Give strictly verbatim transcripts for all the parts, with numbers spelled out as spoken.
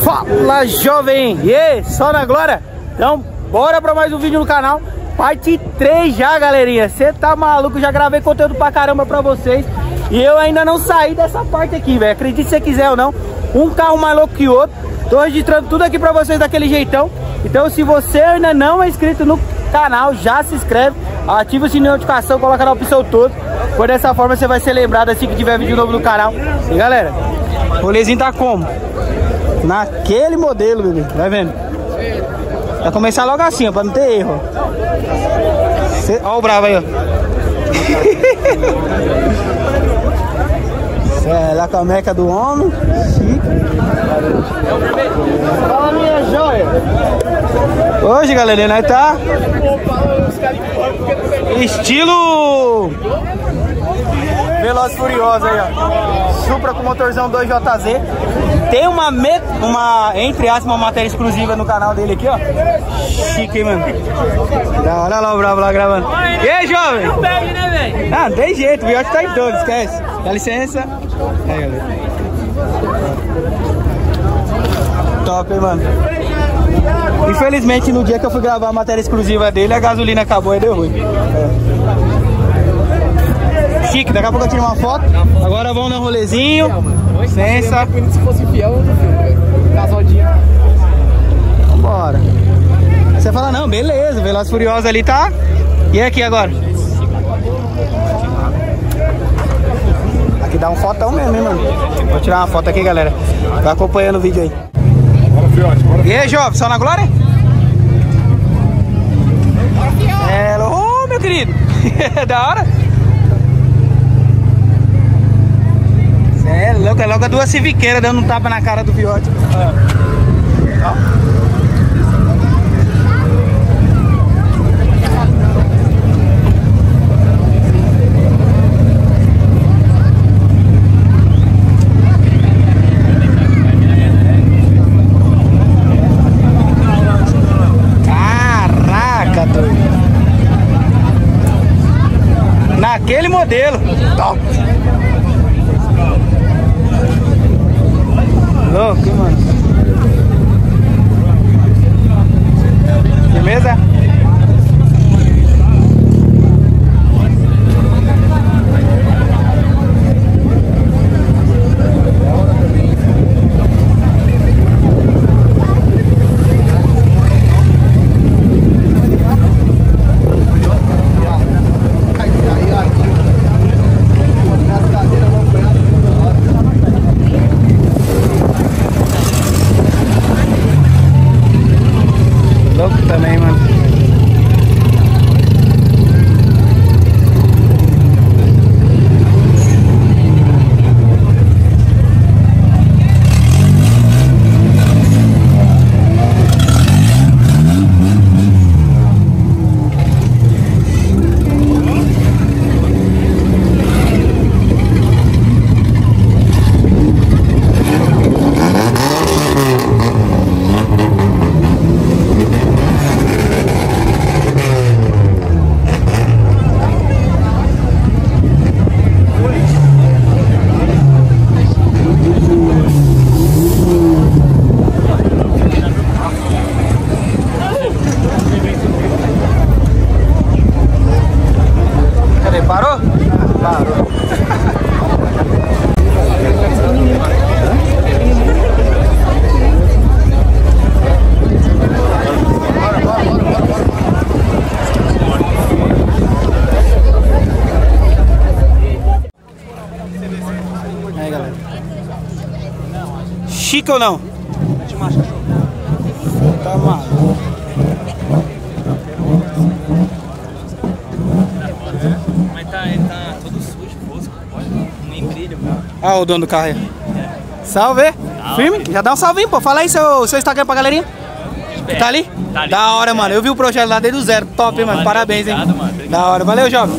Fala, jovem! E aí, só na glória? Então, bora pra mais um vídeo no canal. Parte três já, galerinha. Você tá maluco? Já gravei conteúdo pra caramba pra vocês. E eu ainda não saí dessa parte aqui, velho. Acredite se você quiser ou não. Um carro mais louco que o outro. Tô registrando tudo aqui pra vocês daquele jeitão. Então, se você ainda não é inscrito no canal, já se inscreve. Ativa o sininho de notificação, coloca na opção toda. Por dessa forma você vai ser lembrado assim que tiver vídeo novo no canal. E galera, o rolezinho tá como? Naquele modelo, bebê. Vai vendo? Vai começar logo assim, ó, pra não ter erro. Cê... Ó o bravo aí, ó. É a cameca do homem. Fala, minha joia. Hoje, galera, nós tá estilo Velozes e Furiosos aí, ó. Supra com motorzão dois J Z. Tem uma, met... uma, entre aspas, uma matéria exclusiva no canal dele aqui, ó. Chique, hein, mano. Olha lá o bravo lá gravando. E aí, jovem? Não perde, né, velho? Ah, não tem jeito, o Viote tá em todo, esquece. Dá licença. Aí, galera. Top, hein, mano. Infelizmente, no dia que eu fui gravar a matéria exclusiva dele, a gasolina acabou e deu ruim. É. Chique, daqui a pouco eu tiro uma foto. Agora vamos no rolezinho. Licença. Se fosse fiel, casodinho. Vambora. Você fala, não, beleza, Velozes e Furiosos ali tá. E aqui agora? Aqui dá um fotão mesmo, hein, mano. Vou tirar uma foto aqui, galera. Vai acompanhando o vídeo aí. Bora, fiote, bora. E aí, jovem, só na glória? É, ô, meu querido. Da hora. É louco, é logo a duas civiqueiras dando um tapa na cara do Viote. Caraca, doido. Naquele modelo. Top. Louco, mano. Beleza? Também, mano. Parou? Parou. Aí, galera. Chique ou não? Tá maluco. Mas tá, ele tá todo sujo, fosco, nem brilha, mano. Ah, o dono do carro aí. É. Salve! Salve. Firme? Já dá um salvinho, pô. Fala aí seu, seu Instagram pra galerinha. É. Tá ali? Tá ali. Da hora, mano. Eu vi o projeto lá desde o zero. Top, hein, mano. Valeu, parabéns, obrigado, hein. Mano. Obrigado. Da hora. Valeu, jovem.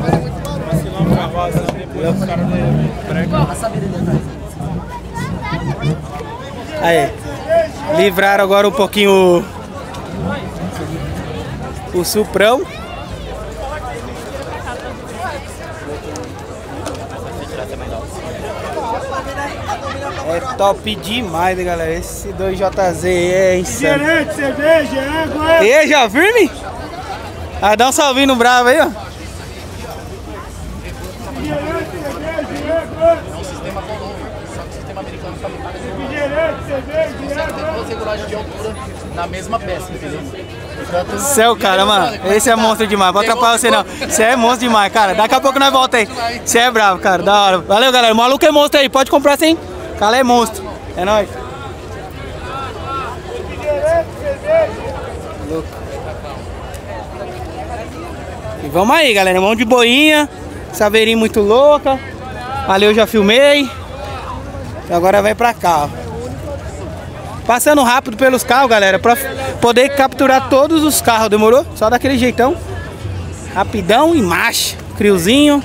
Passa a vida dele atrás. Aí, livraram agora um pouquinho o, o Suprão. É top demais, hein, galera. Esse dois J Z é insano. Cerveja, água. E aí, já firme? Ah, dá um salvinho no bravo aí, ó. Regulagem de altura na mesma peça, entendeu? Céu, cara, mano, esse é monstro demais. Vou atrapalhar você não. Você é monstro demais, cara. Daqui a pouco nós voltamos aí. Você é bravo, cara. Da hora. Valeu, galera. O maluco é monstro aí. Pode comprar sim. O cara é monstro. É nóis. Louco. E vamos aí, galera. Mão de boinha. Saveirinho muito louca. Ali eu já filmei. E agora vai pra cá, ó. Passando rápido pelos carros, galera, pra poder capturar todos os carros, demorou? Só daquele jeitão. Rapidão e marcha. Criozinho.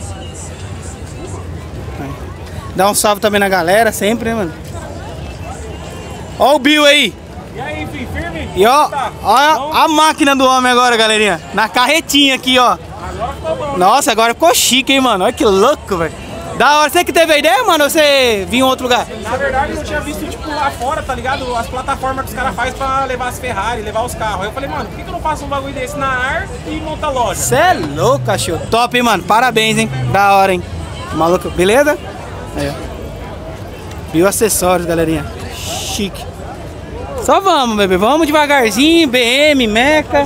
Dá um salve também na galera, sempre, né, mano? Ó o Bill aí. E aí, filho, firme? E ó, ó a máquina do homem agora, galerinha. Na carretinha aqui, ó. Agora ficou bom. Nossa, agora ficou chique, hein, mano? Olha que louco, velho. Da hora, você que teve a ideia, mano, ou você vinha em outro lugar? Na verdade, eu tinha visto, tipo, lá fora, tá ligado? As plataformas que os caras fazem pra levar as Ferrari, levar os carros. Aí eu falei, mano, por que, que eu não faço um bagulho desse na ar e monta loja? Você é louco, cachorro. Top, hein, mano? Parabéns, hein? Da hora, hein? Maluco, beleza? Aí, ó. Bio acessórios, galerinha. Chique. Só vamos, bebê. Vamos devagarzinho. B M, Meca.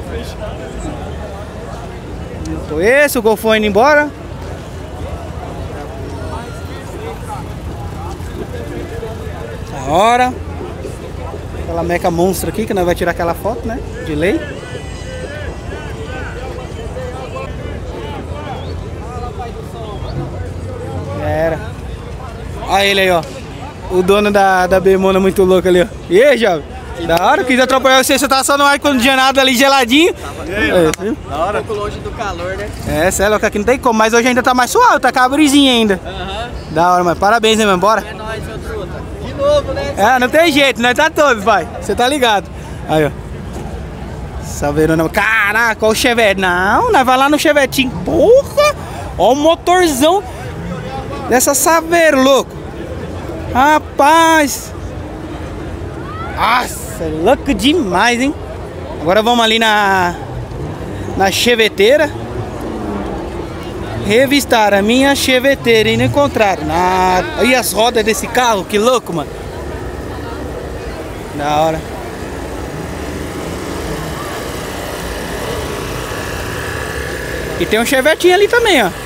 Esse, o Golfão indo embora. Da hora. Aquela Meca monstro aqui, que nós vamos tirar aquela foto, né? De lei. Era. Olha ele aí, ó. O dono da, da Bemona muito louco ali, ó. E aí, jovem? Da hora, quis atrapalhar você, você tava só no ar quando tinha nada ali geladinho. É, Da hora. Um pouco longe do calor, né? é, cê é louco, aqui não tem como, mas hoje ainda tá mais suave, tá com a brisinha ainda. Aham. Da hora, mas parabéns, né, mano? Bora? É nóis, meu truta. De novo, né? É, não tem jeito, nós tá todos, pai. Você tá ligado. Aí, ó. Saveirona. Caraca, olha o Chevette. Não, nós vai lá no Chevetinho. Porra! Olha o motorzão dessa Saveiro, louco. Rapaz. Nossa, louco demais, hein? Agora vamos ali na na cheveteira revistar a minha cheveteira e não encontraram nada. E as rodas desse carro, que louco, mano. Da hora. E tem um chevetinho ali também, ó.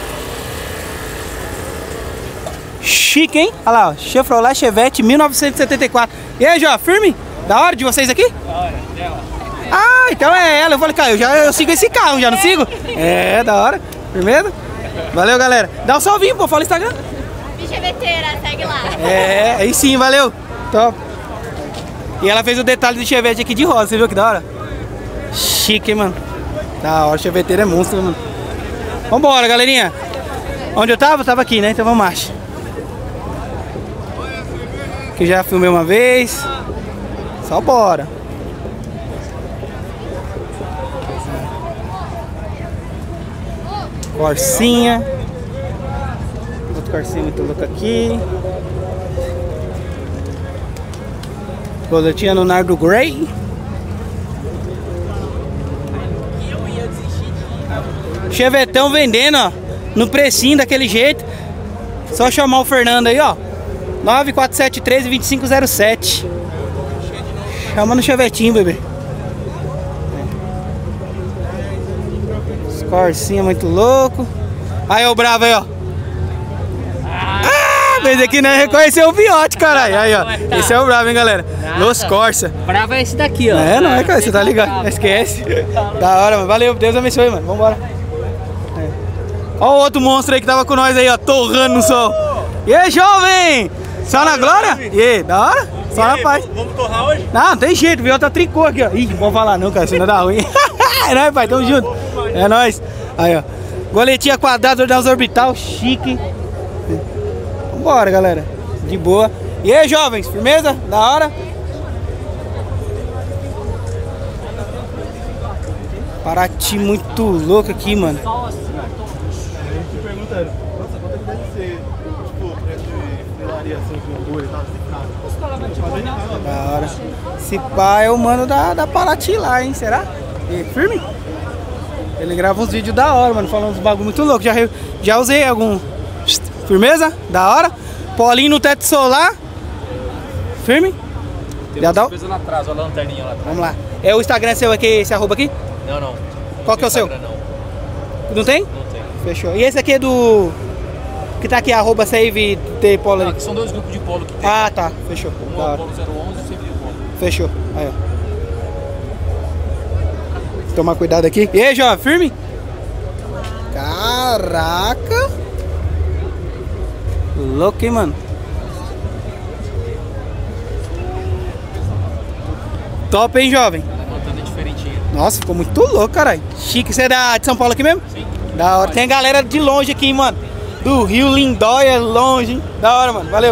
Chique, hein? Olha lá, ó. Chevrolet Chevette mil novecentos e setenta e quatro. E aí, Jó, firme? Da hora de vocês aqui? Da hora, dela. Ah, então é ela. Eu falei, cara, eu, já, eu sigo esse carro, já não sigo? É, da hora. Firmeza? Valeu, galera. Dá um salvinho, pô. Fala o Instagram. Cheveteira, segue lá. É, aí sim, valeu. Top. E ela fez o detalhe do Chevette aqui de rosa, você viu que da hora? Chique, hein, mano. Da hora, o cheveteiro é monstro, mano. Vambora, galerinha. Onde eu tava? Eu tava aqui, né? Então vamos marcha. Que já filmei uma vez. Só bora. Corsinha. Outro corsinha muito louco aqui. Boletinha no Nardo Grey. Chevetão vendendo, ó. No precinho daquele jeito. Só chamar o Fernando aí, ó. nove quatro sete três, dois cinco zero sete. Chama no chevetinho, bebê. Os corsinha muito louco. Aí, ó, o bravo aí, ó. Ah, mas aqui não reconheceu o Viote, caralho. Aí, ó. Esse é o bravo, hein, galera. Los Corsa. Bravo é esse daqui, ó. É, não é, cara. Você tá ligado. Esquece. Da hora, mano. Valeu. Deus abençoe, mano. Vambora. É. Ó o outro monstro aí que tava com nós aí, ó. Torrando no sol. E aí, jovem? Só na glória? E aí, da hora? Só na paz. Vamos torrar hoje? Não, não tem jeito, viu? Tá tricô aqui, ó. Ih, não vou falar não, cara, senão dá ruim. É nóis, pai, tamo junto. É nóis. Aí, ó. Goletinha quadrada, ordenança orbital, chique. Vambora, galera. De boa. E aí, jovens, firmeza? Da hora? Paraty muito louco aqui, mano. Eu te perguntando, nossa, quanto é que deve ser, tipo, preço de frilaria assim, com hambúrguer e tal, assim, Da hora. Esse pá é o mano da, da Paraty lá, hein? Será? E, firme? Ele grava uns vídeos da hora, mano, falando uns bagulho muito louco. Já, já usei algum... Firmeza? Da hora? Polinho no teto solar. Firme? Tem já dá? coisa lá atrás, olha a lanterninha lá atrás. Vamos lá. É o Instagram seu aqui, esse arroba aqui? Não, não. Qual que é o seu? Instagram, não. Não tem? Não tem. Fechou. E esse aqui é do... Que tá aqui, arroba save T polo Não, ali. aqui são dois grupos de polo que tem. Ah, tá. Fechou. Um Da é o hora. polo zero onze e o Save Polo. Fechou. Aí, ó. Tomar cuidado aqui. E aí, jovem, firme? Caraca. Louco, hein, mano? Top, hein, jovem? Montando diferentinha. Nossa, ficou muito louco, caralho. Chique. Você é da, de São Paulo aqui mesmo? Sim. Da hora. Tem galera de longe aqui, mano. Do Rio Lindóia, longe, hein? Da hora, mano. Valeu.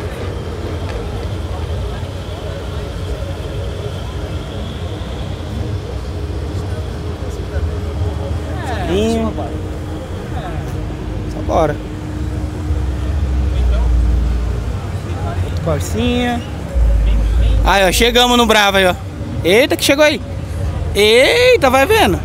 Sim. Só bora. Corsinha. Aí, ó. Chegamos no Brava aí, ó. Eita, que chegou aí. Eita, vai vendo.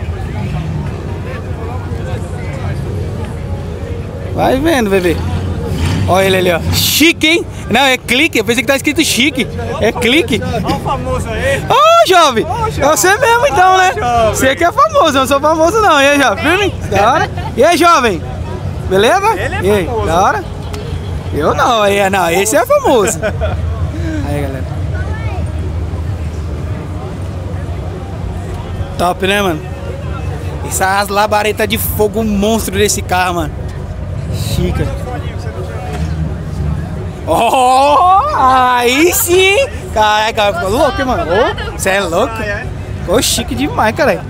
Vai vendo, bebê. Olha ele ali, ó. Chique, hein? Não, é clique. Eu pensei que tá escrito chique. É clique. Olha o famoso aí. Ô, oh, jovem. É você mesmo, então, né? Você que é famoso. Eu não sou famoso, não. E aí, jovem? Firme? Da hora. E aí, jovem? Beleza? Ele é e aí? famoso. Da hora? Eu não. Aí, não, esse é famoso. Aí, galera. Top, né, mano? Essas labaredas de fogo monstro desse carro, mano. Chica. Oh, aí sim! Caraca, ficou louco, hein, mano? Você é louco? Ficou chique demais, cara.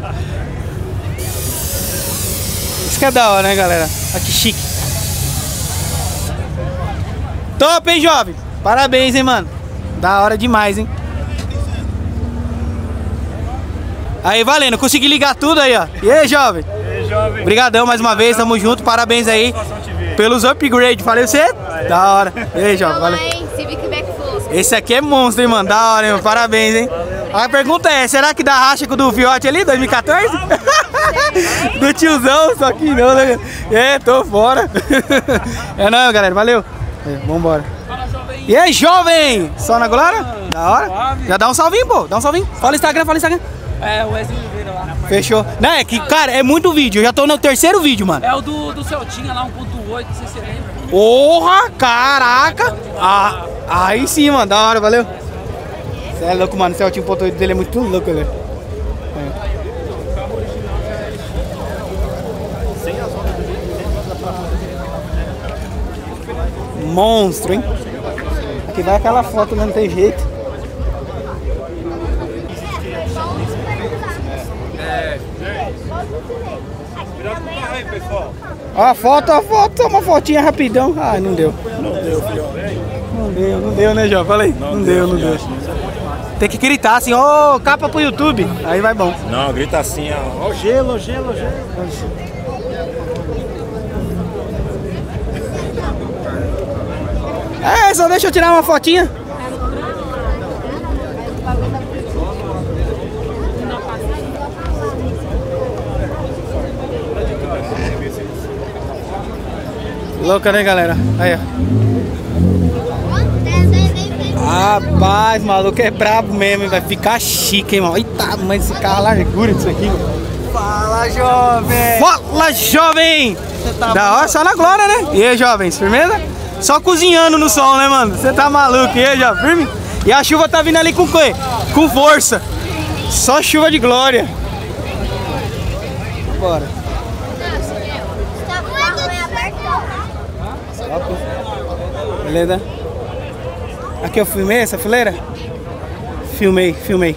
Isso que é da hora, né, galera? Olha que chique. Top, hein, jovem? Parabéns, hein, mano? Da hora demais, hein? Aí, valendo, consegui ligar tudo aí, ó. E aí, jovem? E aí, jovem? Obrigadão mais uma vez, tamo junto, parabéns aí pelos upgrades, falei você? Da hora. E aí, jovem, valeu. Civic Back Fusca. Esse aqui é monstro, hein, mano, da hora, hein, parabéns, hein. A pergunta é, será que dá racha com o do Fiote ali, dois mil e quatorze? Do tiozão, só que não, né? É, tô fora. É não, galera, valeu. É, vambora. E aí, jovem? Só na glória? Da hora? Já dá um salvinho, pô, dá um salvinho. Fala Instagram, fala Instagram. É, o Wesley Oliveira lá. Fechou. Não, é que, cara, é muito vídeo. Eu já tô no terceiro vídeo, mano. É o do, do Celtinha lá, um ponto oito, não sei se você lembra. Porra, caraca. Ah, aí sim, mano. Da hora, valeu. Você é louco, mano. O Celtinha um ponto oito dele é muito louco, velho. É. Monstro, hein? Aqui vai aquela foto, não tem jeito. Ó, a foto, a foto, uma fotinha rapidão. Ai, não deu. Não deu, filho. Não deu, não deu, né, João? Fala aí. Não, não deu, não deu. Tem que gritar assim, ô, oh, capa pro YouTube. Aí vai bom. Não, grita assim, ó. Ó, gelo, gelo, gelo. É, só deixa eu tirar uma fotinha. Louca, né, galera? Aí, ó. Rapaz, maluco é brabo mesmo, hein? Vai ficar chique, hein, mano? Eita, mas esse carro, a largura disso aqui, mano. Fala, jovem! Fala, jovem! Tá Da hora, só na glória, né? E aí, jovens, firmeza? Só cozinhando no sol, né, mano? Você tá maluco, e aí, jovem? Firme? E a chuva tá vindo ali com o quê? Com força. Só chuva de glória. Bora. Beleza? Aqui eu filmei essa fileira? Filmei, filmei.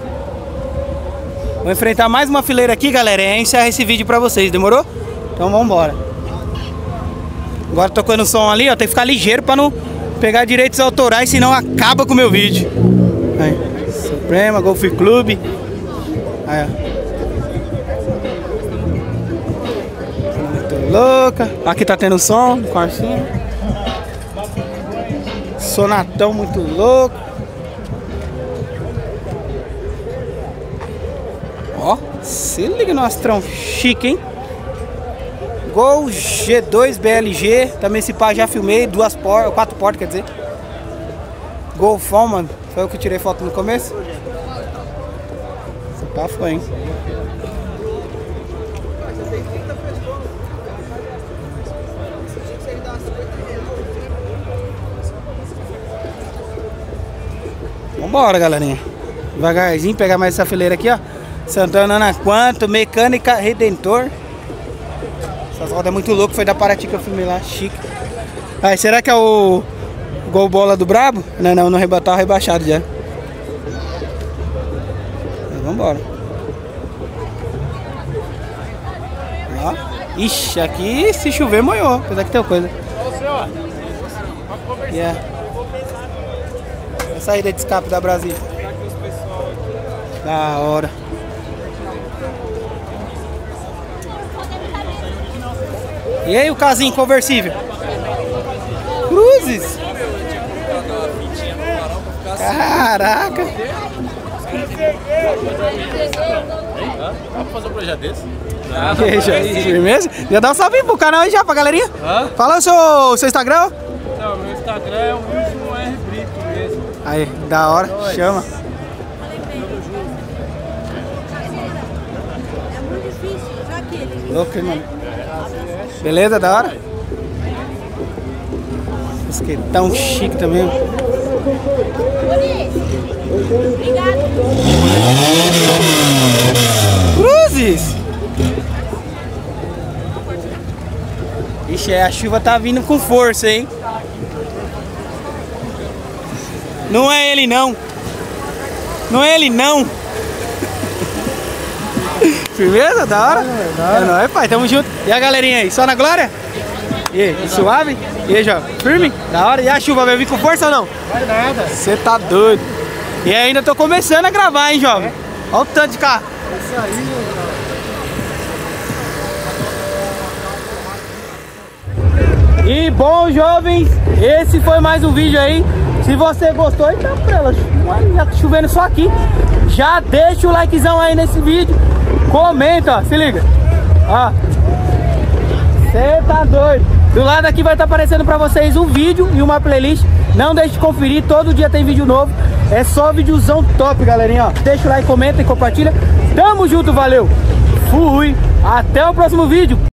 Vou enfrentar mais uma fileira aqui, galera. E encerrar esse vídeo pra vocês, demorou? Então vamos embora. Agora tocando o som ali, ó. Tem que ficar ligeiro pra não pegar direitos autorais, senão acaba com o meu vídeo. Aí, Suprema, Golf Club. Aí, ó. Muito louca. Aqui tá tendo som, corcinho. Sonatão muito louco. Ó, se liga no astrão chique, hein? Gol G dois B L G. Também esse pá já filmei. Duas portas, quatro portas, quer dizer. Golfão, mano. Foi eu que tirei foto no começo. Esse pá foi, hein? Vambora, galerinha. Devagarzinho, pegar mais essa fileira aqui, ó. Santana Ana Quanto, Mecânica Redentor. Essas rodas é muito louco, foi da Paraty que eu filmei lá, chique. Aí, será que é o gol bola do Brabo? Não, não, não rebatar, rebaixado já. Mas vambora. Ó. Ixi, aqui se chover molhou, apesar que tem coisa. Yeah. A saída de escape da Brasília. Da hora. E aí o casinho conversível? Cruzes! Caraca! Dá pra fazer um projeto desse? E aí, já, firmeza? Já dá um salve pro canal aí já, pra galerinha? Hã? Fala o seu, seu Instagram. Não, meu Instagram é o Wilson R. Brito mesmo. Aí, da hora, chama. Louco, hein, mano? Beleza, da hora? Esquetão chique também. Cruzes! Ixi, a chuva tá vindo com força, hein? Não é ele não. Não é ele não. Firmeza? Da hora? É nóis, pai. Tamo junto. E a galerinha aí? Só na glória? E aí, suave? E aí, Jovem? Firme? Da hora. E a chuva vai vir com força ou não? Vai nada. Você tá doido. E ainda tô começando a gravar, hein, Jovem? Olha o tanto de carro. É isso aí, meu. E bom, jovens, esse foi mais um vídeo aí. Se você gostou, então pra ela, já tá chovendo só aqui. Já deixa o likezão aí nesse vídeo. Comenta, ó, se liga. Ó, cê tá doido. Do lado aqui vai estar aparecendo pra vocês um vídeo e uma playlist. Não deixe de conferir, todo dia tem vídeo novo. É só videozão top, galerinha, ó. Deixa o like, comenta e compartilha. Tamo junto, valeu. Fui, até o próximo vídeo.